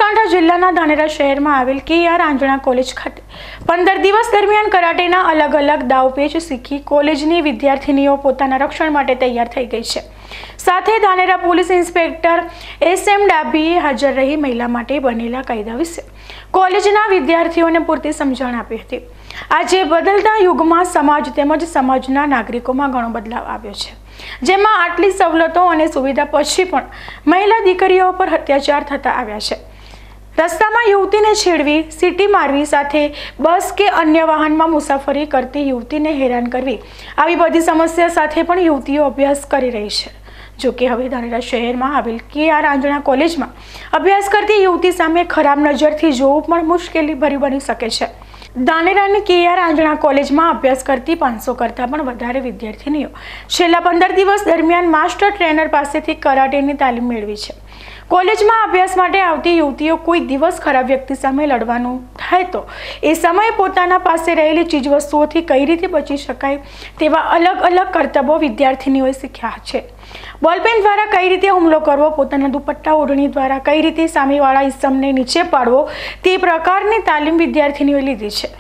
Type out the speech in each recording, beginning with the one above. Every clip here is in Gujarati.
બનાसकांठा जिल्लाના ધાનેરા શહેરમાં આવેલ કે.આર. આંજણા કોલેજ ખાતે 15 દિવસ દરમિયાન કરાટેના અલગ અલગ દાવપેચ શીખી કોલેજની વિદ્યાર્થીનીઓ પોતાના રક્ષણ માટે તૈયાર થઈ ગઈ છે। સાથે ધાનેરા પોલીસ ઇન્સ્પેક્ટર એસ.એમ. ડાભીએ હાજર રહી મહિલા માટે બનેલા કાયદા વિશે કોલેજના વિદ્યાર્થીઓને પૂરતી સમજણ આપી હતી। આજે બદલતા યુગમાં સમાજ તેમજ સમાજના નાગરિકોમાં ઘણો બદલાવ આવ્યો છે, જેમાં આટલી સવલતો અને સુવિધા પછી પણ મહિલા દીકરીઓ પર અત્યાચાર થતા આવ્યા છે। રસ્તામાં યુવતીને છેડવી, સીટી મારવી, સાથે બસ કે અન્ય વાહનમાં મુસાફરી કરતી યુવતીને હેરાન કરવી, આવી બધી સમસ્યા સાથે પણ યુવતીઓ અભ્યાસ કરી રહી છે। જો કે હવે ધાનેરા શહેરમાં આવેલ કે.આર. આંજણા કોલેજમાં અભ્યાસ કરતી યુવતી સામે ખરાબ નજરથી જોવું પણ મુશ્કેલી ભર્યું બની શકે છે। ધાનેરાની કે.આર. આંજણા કોલેજમાં અભ્યાસ કરતી 500 કરતાં પણ વધારે વિદ્યાર્થીનીઓ છેલ્લા 15 દિવસ દરમિયાન માસ્ટર ટ્રેનર પાસેથી કરાટેની તાલીમ મેળવી છે। કોલેજમાં અભ્યાસ માટે આવતી યુવતીઓ કોઈ દિવસ ખરાબ વ્યક્તિ સામે લડવાનું થાય તો એ સમયે પોતાના પાસે રહેલી ચીજવસ્તુઓથી કઈ રીતે બચી શકાય તેવા અલગ અલગ કર્તવ્યો વિદ્યાર્થીનીઓએ શીખ્યા છે। બોલપેન દ્વારા કઈ રીતે હુમલો કરવો, પોતાના દુપટ્ટા ઓઢણી દ્વારા કઈ રીતે સામેવાળા ઇસમને નીચે પાડવો તે પ્રકારની તાલીમ વિદ્યાર્થીનીઓએ લીધી છે।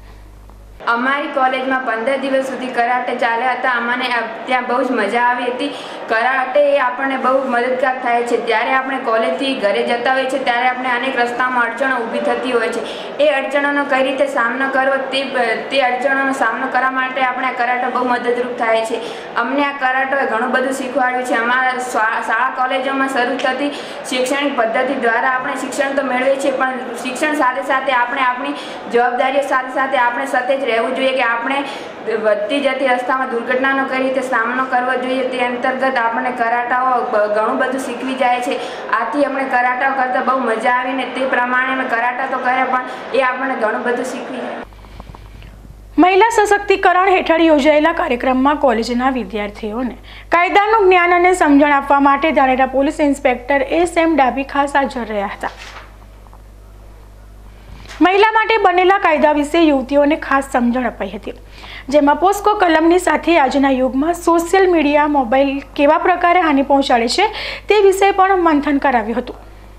અમારી કોલેજમાં 15 દિવસ સુધી કરાટે ચાલ્યા હતા। અમને ત્યાં બહુ જ મજા આવી હતી। કરાટે એ આપણને બહુ મદદગાર થાય છે। જ્યારે આપણે કોલેજથી ઘરે જતા હોઈએ છીએ ત્યારે આપણે અનેક રસ્તામાં અડચણો ઊભી થતી હોય છે। એ અડચણોનો કઈ રીતે સામનો કરવો તે અડચણોનો સામનો કરવા માટે આપણે આ કરાટે બહુ મદદરૂપ થાય છે। અમને આ કરાટે ઘણું બધું શીખવાડ્યું છે। અમારા શાળા કોલેજોમાં શરૂ થતી શૈક્ષણિક પદ્ધતિ દ્વારા આપણે શિક્ષણ તો મેળવીએ છીએ, પણ શિક્ષણ સાથે સાથે આપણે આપણી જવાબદારીઓ સાથે સાથે આપણે સતત રહેવું જોઈએ કે આપણે વધતી જતી રસ્તામાં દુર્ઘટનાનો કઈ રીતે સામનો કરવો જોઈએ। તે અંતર્ગત આપણને કરાટાઓ ઘણું બધું શીખવી જાય છે। આથી અમને કરાટાઓ કરતાં બહુ મજા આવીને તે પ્રમાણે અમે કરાટા તો કર્યા, પણ એ આપણને ઘણું બધું શીખવી જાય। મહિલા સશક્તિકરણ હેઠળ યોજાયેલા કાર્યક્રમમાં કોલેજના વિદ્યાર્થીઓને કાયદાનું જ્ઞાન અને સમજણ આપવા માટે Dhanera police inspector S M. Dabhi ખાસ હાજર રહ્યા હતા। મહિલા માટે બનેલા કાયદા વિશે યુવતીઓને ખાસ સમજણ અપાઈ હતી, જેમાં પોસ્કો કલમની સાથે આજના યુગમાં સોશિયલ મીડિયા, મોબાઈલ કેવા પ્રકારે હાનિ પહોંચાડે છે તે વિશે પણ મંથન કરાવ્યું હતું।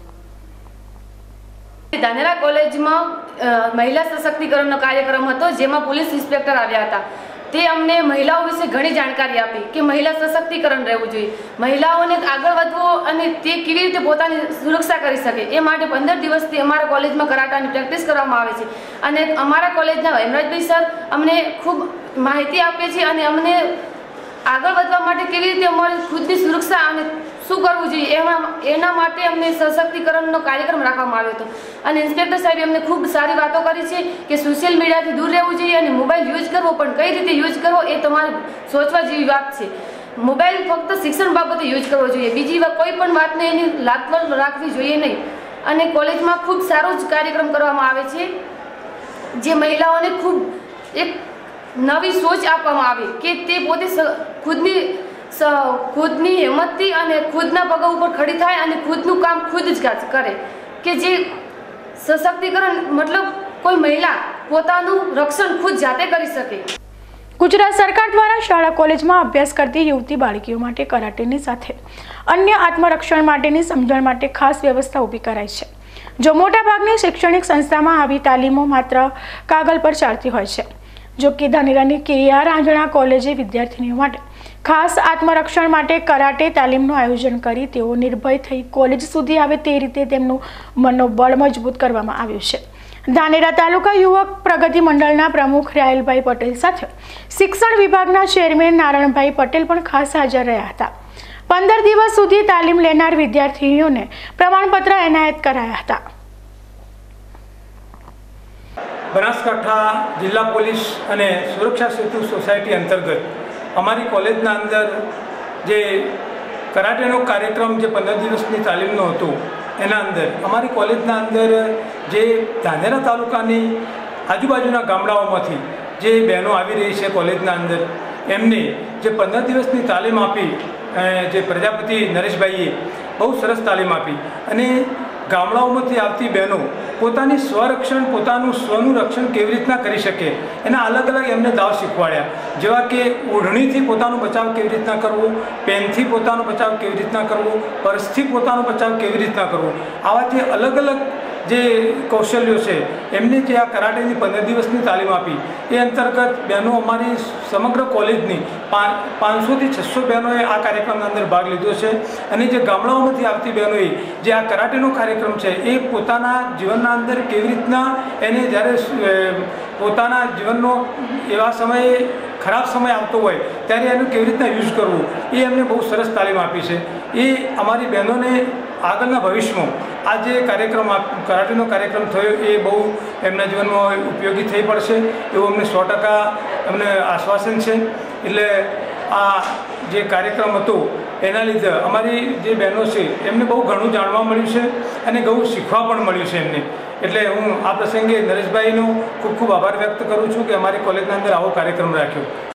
ધાનેરા કોલેજમાં મહિલા સશક્તિકરણનો કાર્યક્રમ હતો, જેમાં પોલીસ ઇન્સ્પેક્ટર આવ્યા હતા। તે અમને મહિલાઓ વિશે ઘણી જાણકારી આપી કે મહિલા સશક્તિકરણ રહેવું જોઈએ, મહિલાઓને આગળ વધવું અને તે કેવી રીતે પોતાની સુરક્ષા કરી શકે એ માટે 15 દિવસથી અમારા કોલેજમાં કરાટાની પ્રેક્ટિસ કરવામાં આવે છે। અને અમારા કોલેજના હેમરાજભાઈ સર અમને ખૂબ માહિતી આપે છે અને અમને આગળ વધવા માટે કેવી રીતે અમારી ખુદની સુરક્ષા અને શું કરવું જોઈએ એના માટે અમને સશક્તિકરણનો કાર્યક્રમ રાખવામાં આવ્યો હતો। અને ઇન્સ્પેક્ટર સાહેબે અમને ખૂબ સારી વાતો કરી છે કે સોશિયલ મીડિયાથી દૂર રહેવું જોઈએ અને મોબાઈલ યુઝ કરવો, પણ કઈ રીતે યુઝ કરવો એ તમારે સોચવા જેવી વાત છે। મોબાઈલ ફક્ત શિક્ષણ બાબતે યુઝ કરવો જોઈએ, બીજી કોઈ પણ વાતને એની લાગવલ રાખવી જોઈએ નહીં। અને કોલેજમાં ખૂબ સારો જ કાર્યક્રમ કરવામાં આવે છે, જે મહિલાઓને ખૂબ એક નવી સોચ આપવામાં આવે કે તે પોતે ખુદની હિંમતથી અને ખુદના પગ ઉપર ખડી થાય અને ખુદનું કામ ખુદ જ કરે, કે જે સશક્તિકરણ મતલબ કોઈ મહિલા પોતાનું રક્ષણ ખુદ જાતે કરી શકે। ગુજરાત સરકાર દ્વારા શાળા કોલેજમાં અભ્યાસ કરતી યુવતી બાળકીઓ માટે કરાટેની સાથે અન્ય આત્મરક્ષણ માટેની સમજણ માટે ખાસ વ્યવસ્થા ઊભી કરાઈ છે। જો મોટાભાગની શૈક્ષણિક સંસ્થામાં આવી તાલીમો માત્ર કાગળ પર ચાલતી હોય છે, જો કે ધાનેરાની કે.આર. આંજણા કોલેજે વિદ્યાર્થીનીઓ માટે ખાસ આત્મરક્ષણ માટે કરાટે તાલીમનું આયોજન કરી તેઓ નિર્ભય થઈ કોલેજ સુધી આવે તે રીતે તેમનું મનોબળ મજબૂત કરવામાં આવ્યું છે। ધાનેરા તાલુકા યુવક પ્રગતિ મંડળના પ્રમુખ રાયલભાઈ પટેલ સાથે શિક્ષણ વિભાગના ચેરમેન નારણભાઈ પટેલ પણ ખાસ હાજર રહ્યા હતા। 15 દિવસ સુધી તાલીમ લેનાર વિદ્યાર્થીઓને પ્રમાણપત્ર એનાયત કરાયા હતા। બનાસકાંઠા જિલ્લા પોલીસ અને સુરક્ષા સેતુ સોસાયટી અંતર્ગત અમારી કોલેજના અંદર જે કરાટેનો કાર્યક્રમ જે 15 દિવસની તાલીમનો હતો એના અંદર અમારી કોલેજના અંદર જે ધાનેરા તાલુકાની આજુબાજુના ગામડાઓમાંથી જે બહેનો આવી રહી છે કોલેજના અંદર, એમને જે 15 દિવસની તાલીમ આપી, જે પ્રજાપતિ નરેશભાઈએ બહુ સરસ તાલીમ આપી અને ગામડાઓમાંથી આવતી બહેનો પોતાની સ્વરક્ષણ, પોતાનું સ્વનું રક્ષણ કેવી રીતના કરી શકે એના અલગ અલગ એમને દાવ શીખવાડ્યા, જેવા કે ઓઢણીથી પોતાનો બચાવ કેવી રીતના કરવો, પેનથી પોતાનો બચાવ કેવી રીતના કરવો, પર્સથી પોતાનો બચાવ કેવી રીતના કરવો, આવા જે અલગ અલગ જે કૌશલ્યો છે એમની જે આ કરાટેની 15 દિવસની તાલીમ આપી એ અંતર્ગત બહેનો અમારી સમગ્ર કોલેજની 500થી 600 બહેનોએ આ કાર્યક્રમના અંદર ભાગ લીધો છે અને જે ગામડાઓમાંથી આવતી બહેનોએ જે આ કરાટેનો કાર્યક્રમ છે એ પોતાના જીવનના અંદર કેવી રીતના એને જ્યારે પોતાના જીવનનો એવા સમયે ખરાબ સમય આવતો હોય ત્યારે એનું કેવી રીતના યુઝ કરવું એ એમને બહુ સરસ તાલીમ આપી છે. એ અમારી બહેનોને આગળના ભવિષ્યમાં આ જે કાર્યક્રમ કરાટેનો કાર્યક્રમ થયો એ બહુ એમના જીવનમાં ઉપયોગી થઈ પડશે એવું અમને 100% અમને આશ્વાસન છે. એટલે આ જે કાર્યક્રમ હતો એના લીધે અમારી જે બહેનો છે એમને બહુ ઘણું જાણવા મળ્યું છે અને ઘણું શીખવા પણ મળ્યું છે એમને. એટલે હું આ પ્રસંગે નરેશભાઈનો ખૂબ ખૂબ આભાર વ્યક્ત કરું છું કે અમારી કોલેજના અંદર આવો કાર્યક્રમ રાખ્યો.